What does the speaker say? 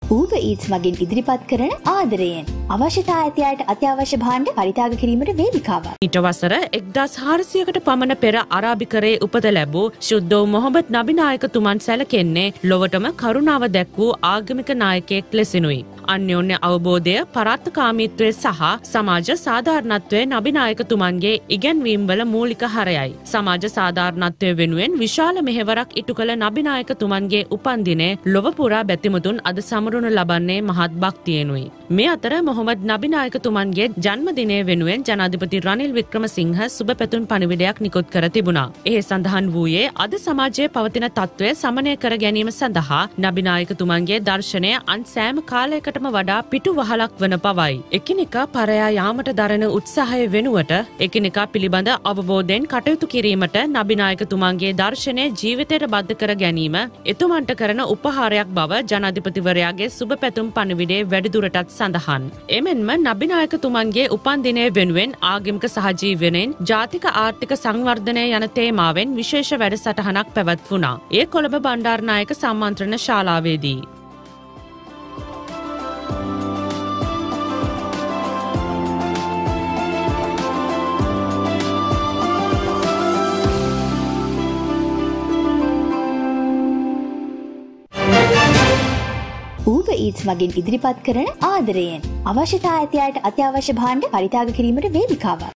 Uber Eats මගින් ඉදිරිපත් කරන ආදරයෙන් අවශ්‍යතා ඇතියට අත්‍යවශ්‍ය භාණ්ඩ පරිත්‍යාග කිරීමට වේදිකාවක්. ඊට වසර 1400කට පමණ පෙර අරාබිකරයේ උපත ලැබූ ශුද්ධ මොහොමඩ් නබි නායකතුමන් සැලකෙන්නේ ලොවටම කරුණාව දැක් වූ ආගමික නායකයෙක් ලෙසිනුයි. අන්‍යෝන්‍ය අවබෝධය, පරාත්තකාමීත්වය සහ සමාජ සාධාරණත්වය නබි නායකතුමන්ගේ ඉගැන්වීම් වල මූලික හරයයි. සමාජ සාධාරණත්වය වෙනුවෙන් විශාල මෙහෙවරක් ඉටු කළ නබි නායකතුමන්ගේ උපන්දිනය ලොව පුරා බැතිමතුන් අද සමරුණු ලබන්නේ මහත් භක්තියෙනුයි. මේ අතර මොහොමඩ් නබි නායකතුමන්ගේ ජන්මදිනය වෙනුවෙන් ජනාධිපති රනිල් වික්‍රමසිංහ සුබ පැතුම් පණිවිඩයක් නිකුත් කර තිබුණා. එහි සඳහන් වූයේ අද සමාජයේ පවතින තත්ත්වය සමනය කර ගැනීම සඳහා නබි නායකතුමන්ගේ දර්ශනය අන් සෑම කාලයකටම වඩා පිටු වහලක් වන බවයි. එකිනෙකා පරයා යාමට දරන උත්සාහය වෙනුවට එකිනෙකා පිළිබඳ අවබෝධයෙන් කටයුතු කිරීමට නබි නායකතුමන්ගේ දර්ශනය ජීවිතයට බද්ධ කර ගැනීම එතුමන්ට කරන උපහාරයක් බව ජනාධිපතිවරයාගේ සුබ පැතුම් පණිවිඩයේ වැඩිදුරටත් සඳහන්. එමෙන්ම නබි නායකතුමන්ගේ උපන්දිනය වෙනුවෙන් ආගමික සහජීවනයෙන් ජාතික ආර්ථික සංවර්ධනය යන තේමාවෙන් විශේෂ වැඩසටහනක් පැවැත්වුණා. ඒ කොළඹ බණ්ඩාරනායක සම්මන්ත්‍රණ ශාලාවේදී. Uber Eats මගින් ඉදිරිපත් කරන ආදරයෙන් අවශ්‍යතා ඇතියට අත්‍යවශ්‍ය භාණ්ඩ පරිත්‍යාග කිරීමට වේදිකාවක්.